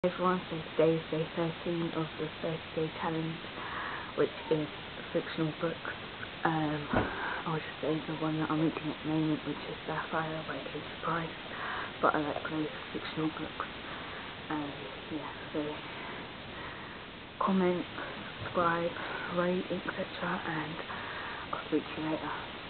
Everyone, so today is day 13 of the 30-day challenge, which is fictional books. I'll just say the one that I'm reading at the moment, which is Sapphire by Katie Price, but I like loads of fictional books. Yeah, so comment, subscribe, rate, etc. and I'll speak to you later.